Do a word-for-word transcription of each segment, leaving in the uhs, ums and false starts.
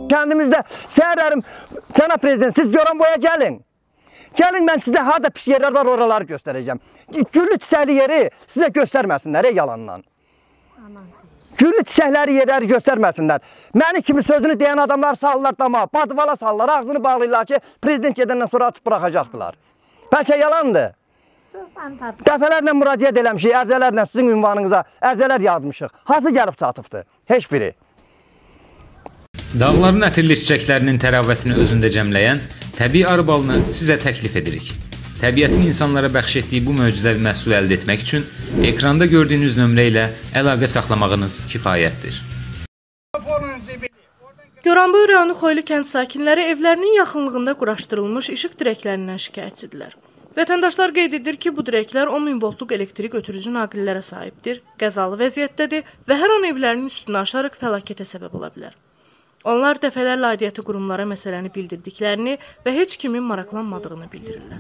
Kəndimizdə səhərlərim, cənab prezident, siz Goranboya gəlin. Gəlin, mən sizə harada pis yerlər var, oraları göstərəcəm. Güllü çiçəkli yeri sizə göstərməsinlər, ey yalandan. Güllü çiçəkləri yerləri göstərməsinlər. Məni kimi sözünü deyən adamlar salırlar dama, badıvala salırlar, ağzını bağlayırlar ki, prezident gedəndən sonra açıb buraxacaqdılar. Bəlkə yalandır. Dəfələrlə müraciət eləmişik, ərzələrlə sizin ünvanınıza ərzələr yazmışıq. Hansı gəlib çatıbdır? Heç biri. Dağların ətirli çiçəklərinin təravətini özündə cəmləyən təbii arı balını sizə təklif edirik. Təbiətin insanlara bəxş etdiyi bu möcüzəvi məhsulu əldə etmək üçün ekranda gördüyünüz nömrə ilə əlaqə saxlamağınız kifayətdir. Goranboy rayonu Xoylu kənd sakinləri evlərinin yaxınlığında quraşdırılmış işıq dirəklərindən şikayətçidirlər. Vətəndaşlar qeyd edir ki, bu dirəklər on min voltluq elektrik ötürücü naqillərə sahibdir, qəzalı vəziyyətdədir və hər an evlərinin üstünü aşaraq fəlakətə səbəb ola bilər. Onlar dəfələrlə aidiyyəti qurumlara məsələni bildirdiklərini və heç kimin maraqlanmadığını bildirirlər.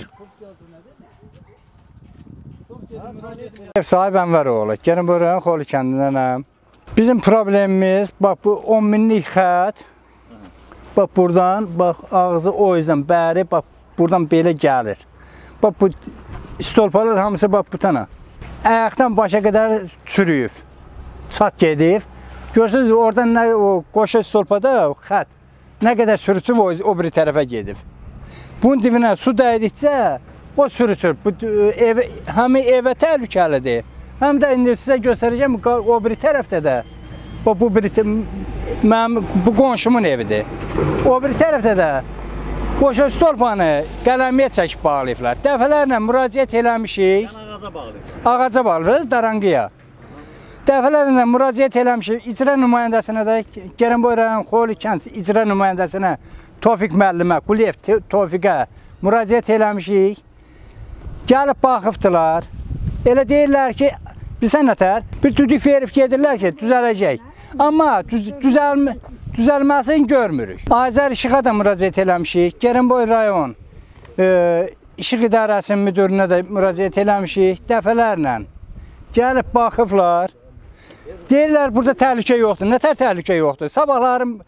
Ev sahibi Ənvəroğlu, Goranboy rayonu Xoylu kəndindənəm. Bizim problemimiz, bax bu on minlik xət, bax buradan, bax ağzı o yüzden bəri, bax buradan belə gəlir. Bax bu stolpalar hamısı bax bu tana. Ayaqdan başa qədər çürüyüb, çat gedib. Görürsünüz, oradan nə, o qoşa stolpada o xət nə qədər sürücüb o, o bir tərəfə gedib. Bunun dibinə su dəydikcə o sürücür. Bu, ev, həm evə təhlükəlidir, həm də indi sizə göstərəcəm o bir tərəfdə də. Bu, bu, bir, mənim, bu qonşumun evidir. O bir tərəfdə də qoşa stolpanı qələmiyə çəkib bağlayıblar. Dəfələrlə müraciət eləmişik. Ağaca bağlayıblar. Ağaca bağlayıblar, daranqıya. Dəfələrlə müraciət eləmişik, icra nümayəndəsinə də, Goranboy rayonu Xoylu kənd icra nümayəndəsinə, Tofiq müəllimə, Quliyev Tofiqə müraciət eləmişik. Gəlib baxıbdılar. Elə deyirlər ki, bilsən nətər, bir düdük verib gedirlər ki, düzələcək. Amma düz, düzəlmə, düzəlməsini görmürük. Azər İşığa da müraciət eləmişik, Goranboy rayon e, İşıq İdarəsinin müdürünə də müraciət eləmişik, dəfələrlə. Gəlib baxıblar. Deyirlər, burada təhlükə yoxdur. Nətər təhlükə yoxdur? Sabahlarım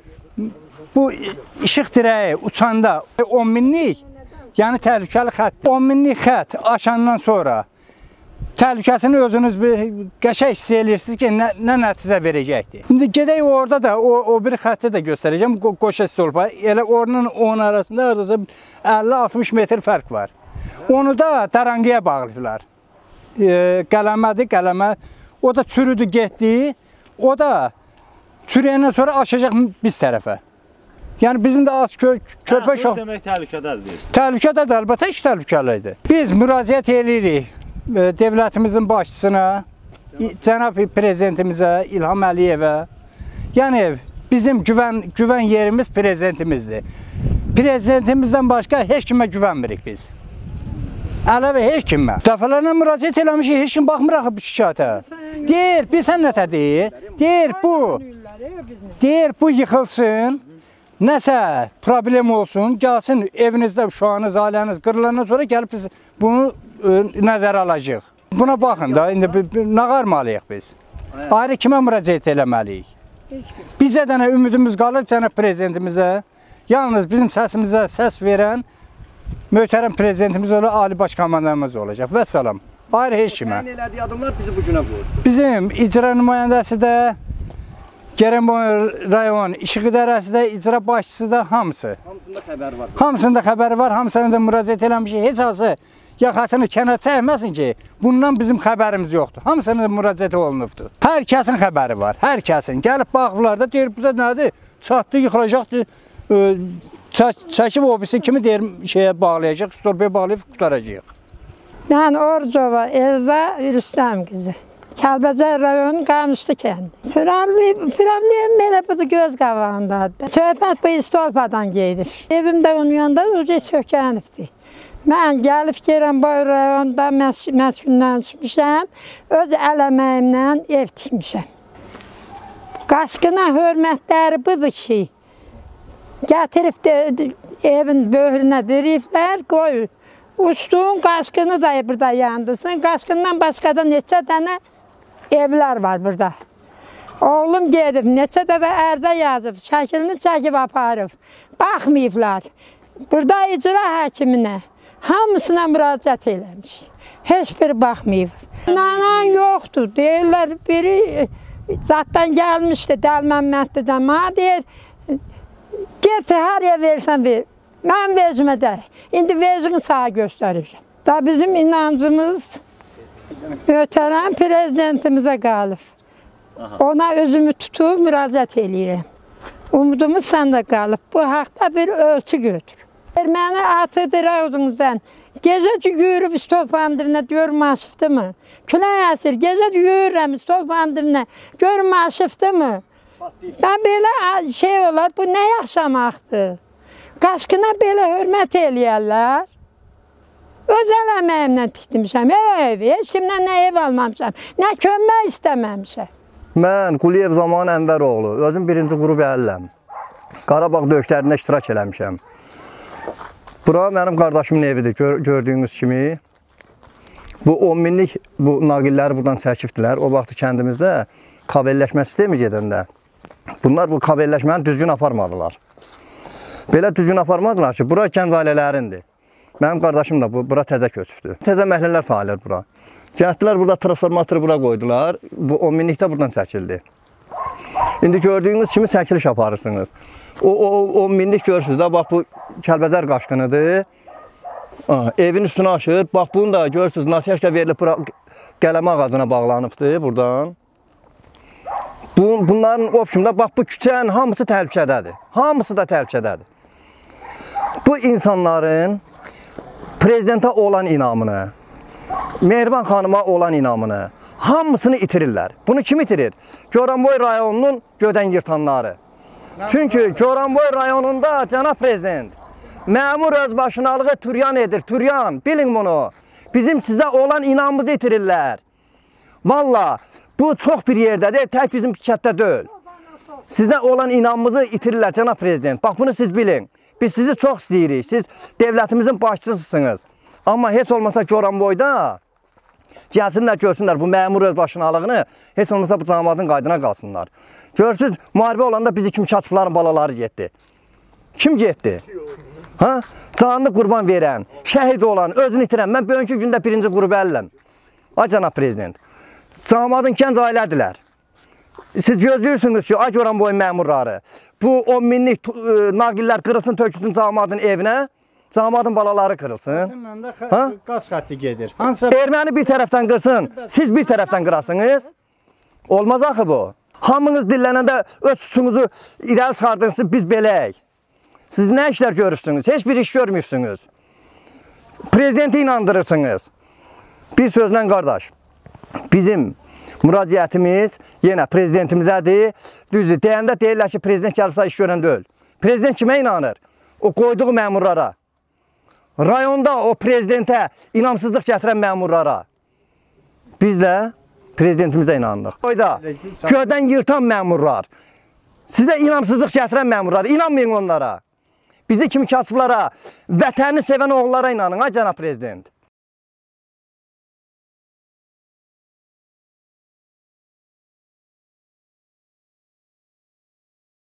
bu işıq dirəyi uçanda on minlik, yəni təhlükəli xət. on minlik xət aşandan sonra təhlükəsini özünüz qəşəng hiss edirsiniz ki, nə, nə nəticə verəcəkdir. İndi gedək orada da, o, o bir xətti də göstərəcəm, qoşa stolpa. Elə oradan onun arasında aradasa əlli altmış metr fərq var. Onu da daranqıya bağlayıblar. E, qələmədir, qələmə. O da çürüdü, getdi. O da çürüyəndən sonra aşacaq biz tərəfə. Yəni bizim də az kör, körpə şox. Demək təhlükədədir. Təhlükədədir, əlbəttə ki, təhlükəlidir. Biz müraciət edirik dövlətimizin başçısına, cənab prezidentimizə, İlham Əliyevə. Yəni bizim güvən, güvən yerimiz prezidentimizdir. Prezidentimizdən başqa heç kimə güvənmirik biz. Əlavə heç kimə. Dəfələrlə müraciət eləmişik, heç kim baxmıraq bu şikayətə. Deyir, bilsən nətə deyir? Deyir, bu, deyir, bu yıxılsın, nəsə problem olsun, gəlsin evinizdə uşağınız, ailəniz qırılandan sonra gəlib biz bunu ə, nəzərə alacaq. Buna baxın da, indi nə qarmalıyıq biz? Ayrı kimə müraciət eləməliyik? Bizə dənə ümidimiz qalır cənab prezidentimizə, yalnız bizim səsimizə səs verən möhtərəm prezidentimiz olur, Ali Baş Komandanımız olacaq. Və salam. Ayrı heç kimə. Təyin elədiyi adımlar bizi bu günə qoyur. Bizim icra nümayəndəsi də, Goranboy rayon İşıq İdarəsi də, icra başçısı da hamısı. Hamısında xəbəri var. Hamısında xəbəri var, hamısına da müraciət eləmişik. Heç hansı yaxasını kənar çəkməsin ki, bundan bizim xəbərimiz yoxdur. Hamısına da müraciət olunubdur. Hər kəsin xəbəri var, hər kəsin. Gəlib baxıblar da, deyir, bu da nədir? Çatdı, yıxılacaqdır. Çəkib ofisi kimi deyir, şeyə bağlayacaq, stolpaya bağlayıb qutaracaq. Mən Orcova Elza Rüstəm qızı. Kəlbəcər rayonu Qamışlı kəndi. Problem elə budur göz qabağındadır. Söhbət bu stolpadan gedir. Evimdə onun yanında uca sökənibdir. Mən gəlib Goranboy rayonunda məskunlaşmışam, öz əl əməyimlə ev tikmişəm. Qaçqına hörmətləri budur ki, gətirib de, evin böyrünə diriblər, qoyur. Uçduğun qaçqını da burada yandırsın. Qaçqından başqa da neçə dənə evlər var burada. Oğlum gedib, neçə dəfə ərzə yazıb, şəklini çəkib aparıb. Baxmayıblar. Burada icra həkiminə hamısına müraciət eləmiş. Heç biri baxmayıb. İnanan yoxdur. Deyirlər, biri zatdan gəlmişdi, Dəl Məmmədlidən. Mənə deyir, get hər yer versən ver. Mən vecimə də. İndi vecini sağa göstərirəm. Da bizim inancımız möhtərəm prezidentimizə qalıb. Ona özümü tutub müraciət eləyirəm. Umudumuz səndə qalıb. Bu haqda bir ölçü götür. Erməni atıdır ağzımızdan. Gecə yürüb stol pandirinə görüm aşıfdı mı? Külək əsir. Gecə yürürəm stol pandirinə görüm aşıfdı mı? Ben belə şey olar. Bu nə yaşamaqdır? Qaşqına belə hörmət eləyərlər. Özəl əməyimlə tikdirmişəm. Ev, heç kimdən nə ev almamışam. Nə kömək istəməmişəm. Mən Quliyev Zaman Ənvəroğlu, özüm birinci qrup əliləm. Qarabağ döyüşlərində iştirak eləmişəm. Bura mənim qardaşımın evidir, Gör, gördüyünüz kimi. Bu on minlik bu naqilləri buradan çəkibdilər. O vaxtı kəndimizdə kabelləşmə sistemi gedəndə. Bunlar bu kabelləşməni düzgün aparmadılar. Belə düzgün aparmadılar ki, bura gənc ailələrindir. Mənim qardaşım da bu, bura təzə köçübdür. Təzə məhəllələr sayılır bura. Gəldilər, burada transformatoru bura qoydular. Bu on minlik də buradan çəkildi. İndi gördüyünüz kimi çəkiliş aparırsınız. O, o on minlik görürsünüz də, bax bu Kəlbəcər qaşqınıdır. Aa, evin üstünə aşır. Bax bunu da görürsünüz, nasiyyəşkə verilib bura qələmə ağacına bağlanıbdır buradan. Bu, bunların opşumda bax bu küçənin hamısı təhlükədədir. Hamısı da təhlükədədir. Bu insanların prezidentə olan inamını, Mehriban xanıma olan inamını, hamısını itirirlər. Bunu kim itirir? Goranboy rayonunun gödən yırtanları. Çünki Goranboy rayonunda cənab prezident məmur özbaşınalığı türyan edir, türyan. Bilin bunu. Bizim sizə olan inamımızı itirirlər. Valla bu çox bir yerdədir, tək bizim kətdə deyil. Sizə olan inamımızı itirirlər cənab prezident. Bax bunu siz bilin. Biz sizi çox istəyirik. Siz devlətimizin başçısısınız. Amma heç olmasa Goranboyda gəlsinlər, görsünlər bu məmur özbaşınalığını, heç olmasa bu cəmaatın qaydına qalsınlar. Görsünüz, müharibə olanda bizi kimi kasıbların balaları getdi. Kim getdi? Ha? Canını qurban verən, şəhid olan, özünü itirən. Mən bugünkü gündə birinci qrup əliləm. Ay cənab prezident, cəmaatın gənc ailədirlər. Siz gözləyirsiniz ki, ay Goranboy məmurları, bu on minlik naqillər qırılsın, tökülsün cəmaatın evinə. Cəmaatın balaları qırılsın. Məndə qaz xətti gedir. Erməni bir tərəfdən qırsın, siz bir tərəfdən qırasınız. Olmaz axı bu. Hamınız dillənəndə öz suçunuzu irəli çıxardınız, biz beləyik. Siz nə işlər görürsünüz? Heç bir iş görmürsünüz. Prezidenti inandırırsınız. Bir sözlə qardaş, bizim müraciətimiz yenə prezidentimizədir. Düzdür, deyəndə deyirlər ki, prezident gəlsə iş görən deyil. Prezident kimə inanır? O qoyduğu məmurlara. Rayonda o prezidentə inamsızlıq gətirən məmurlara. Biz də prezidentimizə inanırıq. Oyda göydən yırtan məmurlar, sizə inamsızlıq gətirən məmurlar, inanmayın onlara. Bizi kimi kasıblara, vətəni sevən oğullara inanın, ay cənab prezident.